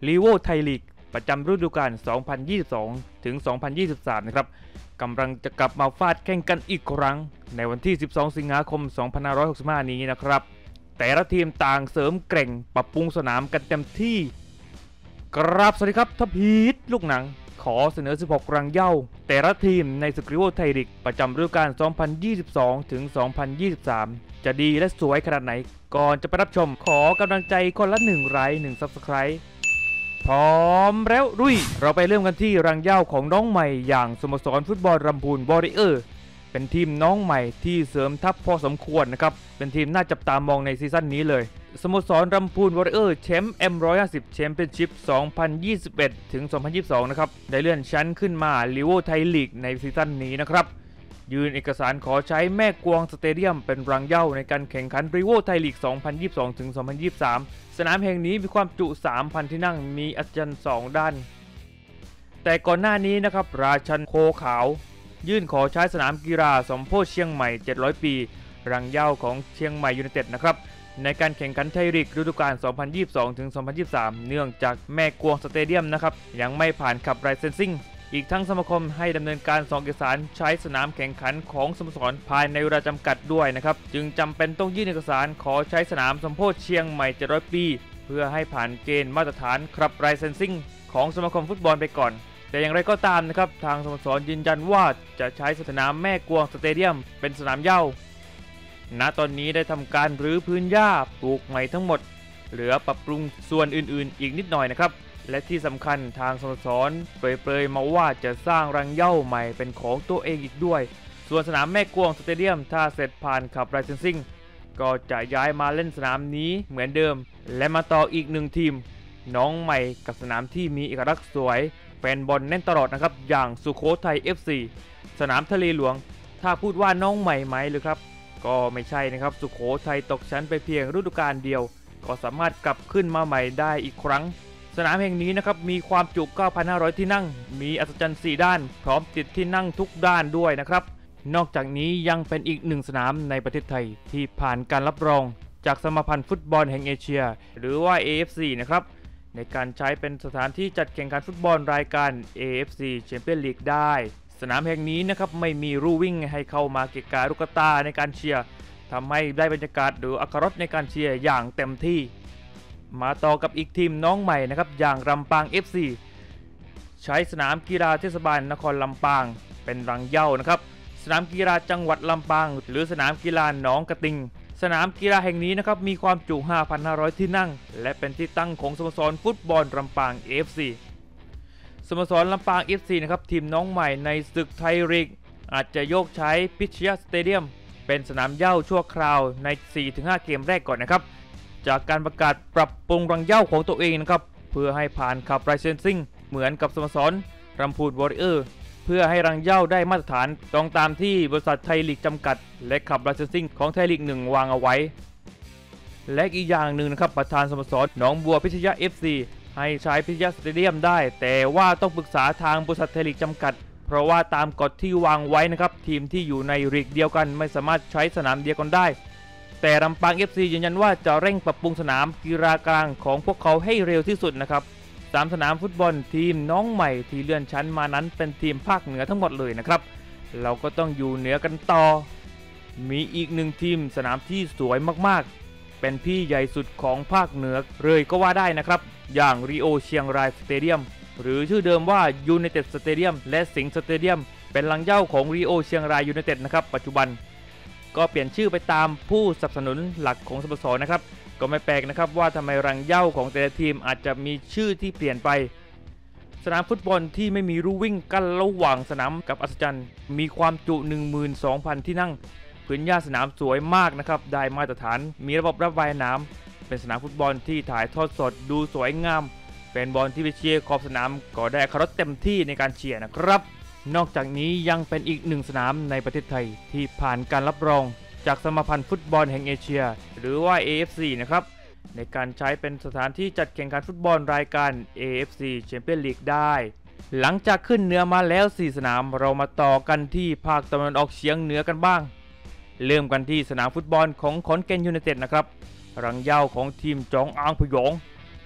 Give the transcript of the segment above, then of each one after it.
ลีโวไทยลีกประจำฤดูกาล 2022 ถึง 2023 นะครับกำลังจะกลับมาฟาดแข่งกันอีกครั้งในวันที่ 12 สิงหาคม 2565 นี้นะครับแต่ละทีมต่างเสริมเกร่งปรับปรุงสนามกันเต็มที่กราบสวัสดีครับทัพพีทลูกหนังขอเสนอ 16 รังเหย้าแต่ละทีมในศึกลีโวไทยลีกประจำฤดูกาล 2022 ถึง 2023 จะดีและสวยขนาดไหนก่อนจะไปรับชมขอกำลังใจคนละ1 ไลค์ 1 Subscribe พร้อมแล้วลุยเราไปเริ่มกันที่รังเหย้าของน้องใหม่อย่างสโมสรฟุตบอลลำพูนวอริเออร์เป็นทีมน้องใหม่ที่เสริมทัพพอสมควรนะครับเป็นทีมน่าจับตามองในซีซั่นนี้เลยสโมสรลำพูนวอริเออร์แชมป์ M150 แชมเปี้ยนชิพ 2021 ถึง 2022 นะครับได้เลื่อนชั้นขึ้นมาลีโวไทยลีกในซีซั่นนี้นะครับยื่นเอกสารขอใช้แม่กวงสเตเดียมเป็นรังเหย้าในการแข่งขันลีโวไทยลีก 2022 ถึง 2023 สนามแห่งนี้มีความจุ 3,000 ที่นั่งมีอัศจรรย์2 ด้านแต่ก่อนหน้านี้นะครับราชันโคขาวยื่นขอใช้สนามกีฬาสมโพธิเชียงใหม่ 700 ปีรังเหย้าของเชียงใหม่ยูไนเต็ดนะครับในการแข่งขันไทยลีกฤดูกาล 2022 ถึง 2023 เนื่องจากแม่กวงสเตเดียมนะครับยังไม่ผ่านขับไลเซนซิ่งอีกทั้งสมาคมให้ดำเนินการส่งเอกสารใช้สนามแข่งขันของสโมสรภายในเวลาจำกัดด้วยนะครับจึงจำเป็นต้องยื่นเอกสารขอใช้สนามสมโพธิเชียงใหม่ 700 ปีเพื่อให้ผ่านเกณฑ์มาตรฐานขับไลเซนซิ่งของสมาคมฟุตบอลไปก่อนแต่อย่างไรก็ตามนะครับทางสโมสรยืนยันว่าจะใช้สนามแม่กวงสเตเดียมเป็นสนามเหย้าณตอนนี้ได้ทำการรื้อพื้นหญ้าปลูกใหม่ทั้งหมดเหลือปรับปรุงส่วนอื่นๆอีกนิดหน่อยนะครับและที่สำคัญทางสโมสรเปรยๆมาว่าจะสร้างรังเหย้าใหม่เป็นของตัวเองอีกด้วยส่วนสนามแม่กวงสเตเดียมถ้าเสร็จผ่านขับไลเซนซิ่งก็จะย้ายมาเล่นสนามนี้เหมือนเดิมและมาต่ออีก1 ทีมน้องใหม่กับสนามที่มีเอกลักษณ์สวยแฟนบอลแน่นตลอดนะครับอย่างสุโขทัย FC สนามทะเลหลวงถ้าพูดว่าน้องใหม่ไหมหรือครับก็ไม่ใช่นะครับสุโขทัยตกชั้นไปเพียงฤดูกาลเดียวก็สามารถกลับขึ้นมาใหม่ได้อีกครั้งสนามแห่งนี้นะครับมีความจุ 9,500 ที่นั่งมีอัศจรรย์4 ด้านพร้อมติดที่นั่งทุกด้านด้วยนะครับนอกจากนี้ยังเป็นอีก1 สนามในประเทศไทยที่ผ่านการรับรองจากสมาพันธ์ฟุตบอลแห่งเอเชียหรือว่า AFC นะครับในการใช้เป็นสถานที่จัดแข่งขันฟุตบอลรายการ AFC Champions League ได้สนามแห่งนี้นะครับไม่มีรูวิ่งให้เข้ามาเกะกะลูกตาในการเชียร์ทำให้ได้บรรยากาศหรืออรรถรสในการเชียร์อย่างเต็มที่มาต่อกับอีกทีมน้องใหม่นะครับอย่างลำปาง FC ใช้สนามกีฬาเทศบาลนครลำปางเป็นรังเหย้านะครับสนามกีฬาจังหวัดลำปางหรือสนามกีฬาหนองกระติงสนามกีฬาแห่งนี้นะครับมีความจุ 5,500 ที่นั่งและเป็นที่ตั้งของสโมสรฟุตบอลลำปาง FC สโมสรลำปาง FC นะครับทีมน้องใหม่ในศึกไทยลีกอาจจะโยกใช้พิชยสเตเดียมเป็นสนามเหย้าชั่วคราวใน 4-5 เกมแรกก่อนนะครับจากการประกาศปรับปรุงรังเหย้าของตัวเองนะครับเพื่อให้ผ่านขับไลเซนซิ่งเหมือนกับสโมสรลำพูนวอริเออร์เพื่อให้รังเหย้าได้มาตรฐานตรงตามที่บริษัทไทยลีกจำกัดและขับไลเซนซิ่งของไทยลีก1วางเอาไว้และอีกอย่างหนึ่งนะครับประธานสโมสรหนองบัวพิทยา FC ให้ใช้พิทยาสเตเดียมได้แต่ว่าต้องปรึกษาทางบริษัทไทยลีกจำกัดเพราะว่าตามกฎที่วางไว้นะครับทีมที่อยู่ในลีกเดียวกันไม่สามารถใช้สนามเดียวกันได้แต่ลำปาง FC ยืนยันว่าจะเร่งปรับปรุงสนามกีฬากลางของพวกเขาให้เร็วที่สุดนะครับ3 สนามฟุตบอลทีมน้องใหม่ที่เลื่อนชั้นมานั้นเป็นทีมภาคเหนือทั้งหมดเลยนะครับเราก็ต้องอยู่เหนือกันต่อมีอีก1 ทีมสนามที่สวยมากๆเป็นพี่ใหญ่สุดของภาคเหนือเลยก็ว่าได้นะครับอย่างริโอเชียงรายสเตเดียมหรือชื่อเดิมว่ายูไนเต็ดสเตเดียมและสิงห์สเตเดียมเป็นรังเหย้าของริโอเชียงรายยูไนเต็ดนะครับปัจจุบันก็เปลี่ยนชื่อไปตามผู้สนับสนุนหลักของสโมสรนะครับก็ไม่แปลกนะครับว่าทำไมรังเหย้าของแต่ละทีมอาจจะมีชื่อที่เปลี่ยนไปสนามฟุตบอลที่ไม่มีรูวิ่งกั้นระหว่างสนามกับอัศจรรย์มีความจุ 12,000 ที่นั่งพื้นหญ้าสนามสวยมากนะครับได้มาตรฐานมีระบบระบายน้ำเป็นสนามฟุตบอลที่ถ่ายทอดสดดูสวยงามแฟนบอลที่ไปเชียร์ขอบสนามก็ได้เคารพเต็มที่ในการเชียร์นะครับนอกจากนี้ยังเป็นอีก1 สนามในประเทศไทยที่ผ่านการรับรองจากสมาพันธ์ฟุตบอลแห่งเอเชียหรือว่า AFC นะครับในการใช้เป็นสถานที่จัดแข่งขันฟุตบอลรายการ AFC Champions League ได้หลังจากขึ้นเหนือมาแล้ว4 สนามเรามาต่อกันที่ภาคตะวันออกเฉียงเหนือกันบ้างเริ่มกันที่สนามฟุตบอลของขอนแก่นยูไนเต็ดนะครับรังเหย้าของทีมจองอางพยอง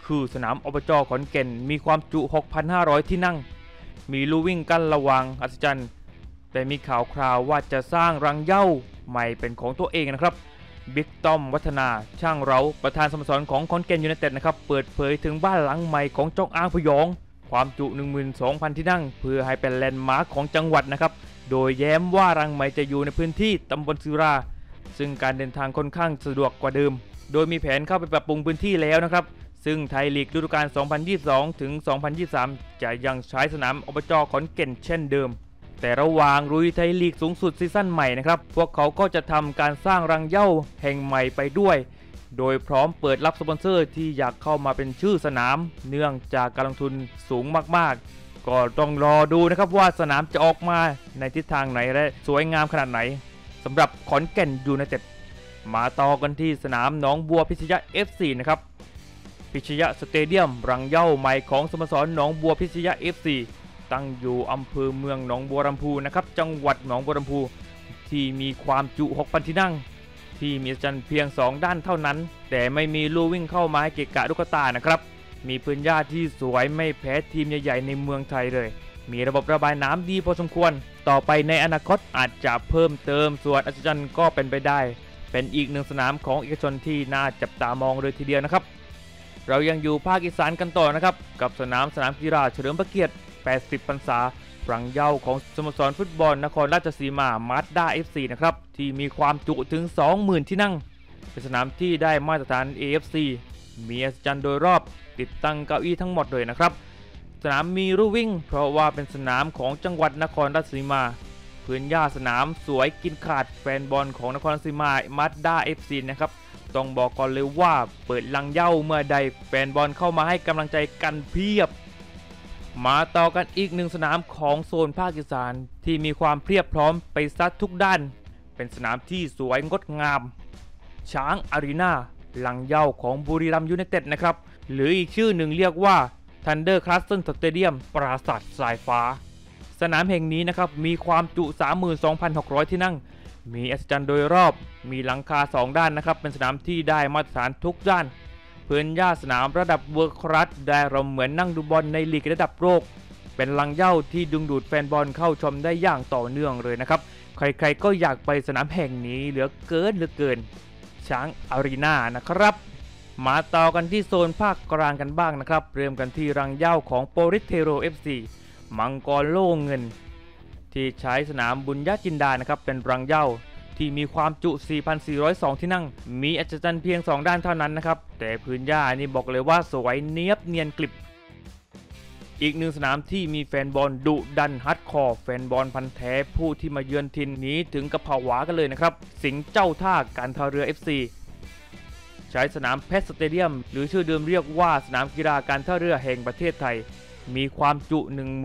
คือสนามอบจ.ขอนแก่นมีความจุ 6,500 ที่นั่งมีลู่วิ่งกั้นระหว่างอัศจรรย์แต่มีข่าวคราวว่าจะสร้างรังเหย้าใหม่เป็นของตัวเองนะครับบิ๊กต้อมวัฒนาช่างเราประธานสโมสรของขอนแก่นยูไนเต็ดนะครับเปิดเผยถึงบ้านหลังใหม่ของจงอางพยองความจุ 12,000 ที่นั่งเพื่อให้เป็นแลนด์มาร์คของจังหวัดนะครับโดยแย้มว่ารังใหม่จะอยู่ในพื้นที่ตำบลศิราซึ่งการเดินทางค่อนข้างสะดวกกว่าเดิมโดยมีแผนเข้าไปปรับปรุงพื้นที่แล้วนะครับซึ่งไทยลีกฤดูกาล 2022 ถึง 2023 จะยังใช้สนามอบจ.ขอนแก่นเช่นเดิมแต่ระหว่างลุยไทยลีกสูงสุดซีซั่นใหม่นะครับพวกเขาก็จะทำการสร้างรังเหย้าแห่งใหม่ไปด้วยโดยพร้อมเปิดรับสปอนเซอร์ที่อยากเข้ามาเป็นชื่อสนามเนื่องจากการลงทุนสูงมากๆก็ต้องรอดูนะครับว่าสนามจะออกมาในทิศทางไหนและสวยงามขนาดไหนสำหรับขอนแก่นยูไนเต็ดมาต่อกันที่สนามหนองบัวพิชยะ FC นะครับพิชยะสเตเดียมรังเหย้าใหม่ของสโมสรหนองบัวพิชยะ FC ตั้งอยู่อำเภอเมืองหนองบัวลำพูนะครับจังหวัดหนองบัวลำพูที่มีความจุ 6,000 ที่นั่งที่มีอัศจรรย์เพียง 2 ด้านเท่านั้นแต่ไม่มีลู่วิ่งเข้ามาให้เกะกะลูกตานะครับมีพื้นหญ้าที่สวยไม่แพ้ทีมใหญ่ๆในเมืองไทยเลยมีระบบระบายน้ำดีพอสมควรต่อไปในอนาคตอาจจะเพิ่มเติมส่วนอัศจรรย์ก็เป็นไปได้เป็นอีกหนึ่งสนามของเอกชนที่น่าจับตามองเลยทีเดียวนะครับเรายังอยู่ภาคอีสานกันต่อนะครับกับสนามกีฬาเฉลิมพระเกียรติ80 พรรษารังเหย้าของสโมสรฟุตบอลนครราชสีมามาสด้า FC นะครับที่มีความจุถึง 20,000 ที่นั่งเป็นสนามที่ได้มาตรฐาน AFC มีอัศจรรย์โดยรอบติดตั้งเก้าอี้ทั้งหมดเลยนะครับสนามมีลู่วิ่งเพราะว่าเป็นสนามของจังหวัดนครราชสีมาพื้นหญ้าสนามสวยกินขาดแฟนบอลของนครราชสีมามาสด้า FC นะครับต้องบอกก่อนเลยว่าเปิดรังเหย้าเมื่อใดแฟนบอลเข้ามาให้กำลังใจกันเพียบมาต่อกันอีกหนึ่งสนามของโซนภาคอีสานที่มีความเพียบพร้อมไปซัดทุกด้านเป็นสนามที่สวยงดงามช้างอารีนารังเหย้าของบุรีรัมย์ยูไนเต็ดนะครับหรืออีกชื่อหนึ่งเรียกว่าทันเดอร์คลัสเซิลสเตเดียมปราสาทสายฟ้าสนามแห่งนี้นะครับมีความจุ 32,600 ที่นั่งมีอัศจรรย์โดยรอบมีหลังคา2 ด้านนะครับเป็นสนามที่ได้มาตรฐานทุกด้านพื้นหญ้าสนามระดับเวิร์คคลาสได้เราเหมือนนั่งดูบอลในลีกระดับโลกเป็นรังเหย้าที่ดึงดูดแฟนบอลเข้าชมได้อย่างต่อเนื่องเลยนะครับใครๆก็อยากไปสนามแห่งนี้เหลือเกินช้างอารีนานะครับมาต่อกันที่โซนภาคกลางกันบ้างนะครับเริ่มกันที่รังเหย้าของโปริสเทโร FC มังกรโล่เงินที่ใช้สนามบุญญจินดานะครับเป็นรังเหย้าที่มีความจุ 4,402 ที่นั่งมีอัศจรรย์เพียง 2 ด้านเท่านั้นนะครับแต่พื้นหญ้านี่บอกเลยว่าสวยเนียบเนียนกลิบอีกหนึ่งสนามที่มีแฟนบอลดุดันฮัดคอร์แฟนบอลพันธุ์แท้ผู้ที่มาเยือนถิ่นนี้ถึงกับผวากันเลยนะครับสิงห์เจ้าท่าการท่าเรือ FC ใช้สนามเพชรสเตเดียมหรือชื่อเดิมเรียกว่าสนามกีฬาการท่าเรือแห่งประเทศไทยมีความจุ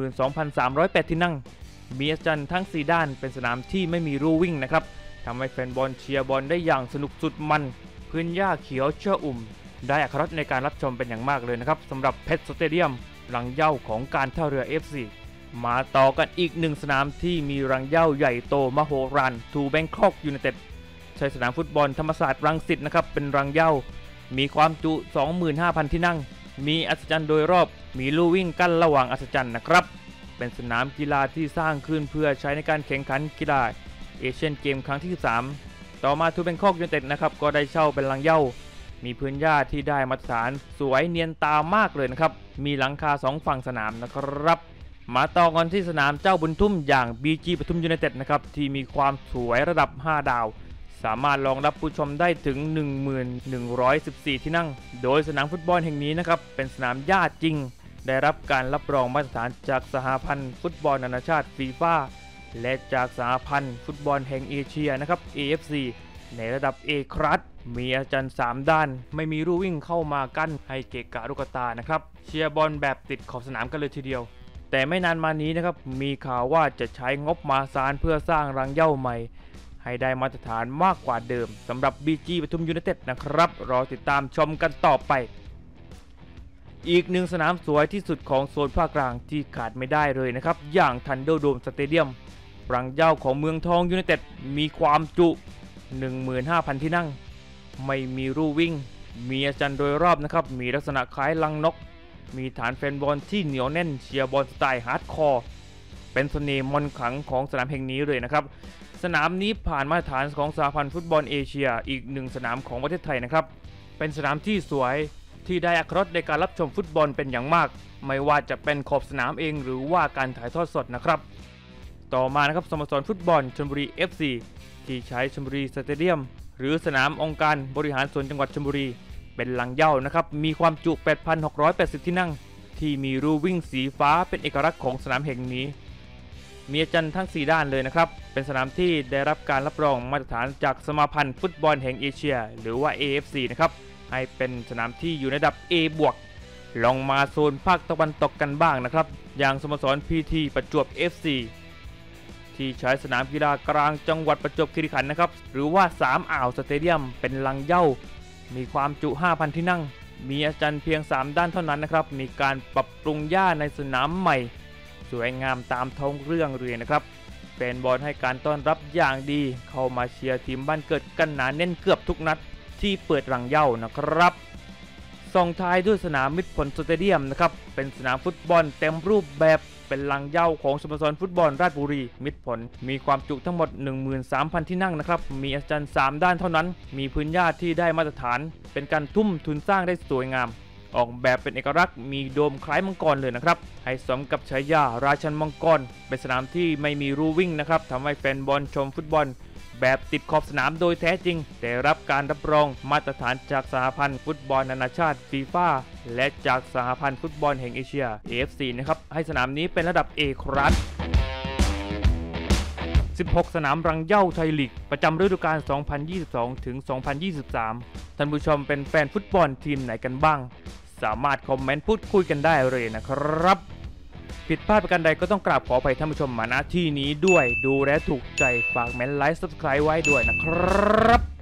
12,308 ที่นั่งมีอัศจรรย์ทั้ง4ด้านเป็นสนามที่ไม่มีลู่วิ่งนะครับทำให้แฟนบอลเชียร์บอลได้อย่างสนุกสุดมันพื้นหญ้าเขียวเชื่ออุ่มได้อรรถรสในการรับชมเป็นอย่างมากเลยนะครับสำหรับเพชรสเตเดียมรังเหย้าของการท่าเรือ FC มาต่อกันอีกหนึ่งสนามที่มีรังเหย้าใหญ่โตมโหฬารทูแบงคอกยูไนเต็ดใช้สนามฟุตบอลธรรมศาสตร์รังสิตนะครับเป็นรังเหย้ามีความจุ 25,000 ที่นั่งมีอัศจรรย์โดยรอบมีลู่วิ่งกั้นระหว่างอัศจรรย์นะครับเป็นสนามกีฬาที่สร้างขึ้นเพื่อใช้ในการแข่งขันกีฬาเอเชียนเกมครั้งที่ 13ต่อมาทูแบงคอกยูไนเต็ดนะครับก็ได้เช่าเป็นรังเหย้ามีพื้นหญ้าที่ได้มาตรฐานสวยเนียนตามากเลยนะครับมีหลังคา2 ฝั่งสนามนะครับมาต่อกันที่สนามเจ้าบุญทุ่มอย่าง BG ปทุมยูไนเต็ดนะครับที่มีความสวยระดับ 5 ดาวสามารถรองรับผู้ชมได้ถึง 1114 ที่นั่งโดยสนามฟุตบอลแห่งนี้นะครับเป็นสนามหญ้าจริงได้รับการรับรองมาตรฐานจากสหพันธ์ฟุตบอลนานาชาติฟีฟ่าและจากสหพันธ์ฟุตบอลแห่งเอเชียนะครับ AFC ในระดับ A คลัสมีอาจารย์3 ด้านไม่มีลู่วิ่งเข้ามากั้นให้เกะกะลูกตานะครับเชียร์บอลแบบติดขอบสนามกันเลยทีเดียวแต่ไม่นานมานี้นะครับมีข่าวว่าจะใช้งบมหาศาลเพื่อสร้างรังเหย้าใหม่ให้ได้มาตรฐานมากกว่าเดิมสำหรับ BG ปทุมยูไนเต็ดนะครับรอติดตามชมกันต่อไปอีกหนึ่งสนามสวยที่สุดของโซนภาคกลางที่ขาดไม่ได้เลยนะครับอย่างทันเดอร์โดมสเตเดียมรังเหย้าของเมืองทองยูไนเต็ดมีความจุ 15,000 ที่นั่งไม่มีลู่วิ่งมีอาจารย์โดยรอบนะครับมีลักษณะคล้ายลังนกมีฐานแฟนบอลที่เหนียวแน่นเชียร์บอลสไตล์ฮาร์ดคอร์เป็นเสน่ห์มนต์ขลังของสนามแห่งนี้เลยนะครับสนามนี้ผ่านมาตรฐานของสหพันธ์ฟุตบอลเอเชียอีกหนึ่งสนามของประเทศไทยนะครับเป็นสนามที่สวยที่ได้อรรถรสในการรับชมฟุตบอลเป็นอย่างมากไม่ว่าจะเป็นขอบสนามเองหรือว่าการถ่ายทอดสดนะครับต่อมานะครับสโมสรฟุตบอลชลบุรี FC ที่ใช้ชลบุรีสเตเดียมหรือสนามองค์การบริหารส่วนจังหวัดชลบุรีเป็นหลังเหย้านะครับมีความจุ 8,680 ที่นั่งที่มีรูวิ่งสีฟ้าเป็นเอกลักษณ์ของสนามแห่งนี้มีอาจารย์ทั้ง4ด้านเลยนะครับเป็นสนามที่ได้รับการรับรองมาตรฐานจากสมาพันธ์ฟุตบอลแห่งเอเชียหรือว่า AFC นะครับให้เป็นสนามที่อยู่ในระดับ A บวกลองมาโซนภาคตะวันตกกันบ้างนะครับอย่างสโมสร PT ประจวบ FC ที่ใช้สนามกีฬากลางจังหวัดประจวบคีรีขันธ์นะครับหรือว่า3อ่าวสเตเดียมเป็นหลังเหย้ามีความจุ 5,000 ที่นั่งมีอาจารย์เพียง3ด้านเท่านั้นนะครับมีการปรับปรุงหญ้าในสนามใหม่สวยงามตามท้องเรื่องเลยนะครับแฟนบอลให้การต้อนรับอย่างดีเข้ามาเชียร์ทีมบ้านเกิดกันหนาแน่นเกือบทุกนัดที่เปิดหลังเหย้านะครับส่งท้ายด้วยสนามมิตรผลสเตเดียมนะครับเป็นสนามฟุตบอลเต็มรูปแบบเป็นหลังเหย้าของสโมสรฟุตบอลราชบุรีมิตรผลมีความจุทั้งหมด 13,000 ที่นั่งนะครับมีอาจารย์3ด้านเท่านั้นมีพื้นหญ้าที่ได้มาตรฐานเป็นการทุ่มทุนสร้างได้สวยงามออกแบบเป็นเอกลักษณ์มีโดมคล้ายมังกรเลยนะครับให้สมกับฉายาราชันมังกรเป็นสนามที่ไม่มีรูวิ่งนะครับทำให้แฟนบอลชมฟุตบอลแบบติดขอบสนามโดยแท้จริงได้รับการรับรองมาตรฐานจากสหพันธ์ฟุตบอลนานาชาติฟีฟ่าและจากสหพันธ์ฟุตบอลแห่งเอเชีย AFC นะครับให้สนามนี้เป็นระดับ A ครัส16 สนามรังเหย้าไทยลีกประจำฤดูกาล 2022 ถึง 2023 ท่านผู้ชมเป็นแฟนฟุตบอลทีมไหนกันบ้างสามารถคอมเมนต์พูดคุยกันได้เลยนะครับผิดพลาดประการใดก็ต้องกราบขออภัยท่านผู้ชมมาณที่นี้ด้วยดูแลถูกใจฝากเม้นไลค์ Subscribe ไว้ด้วยนะครับ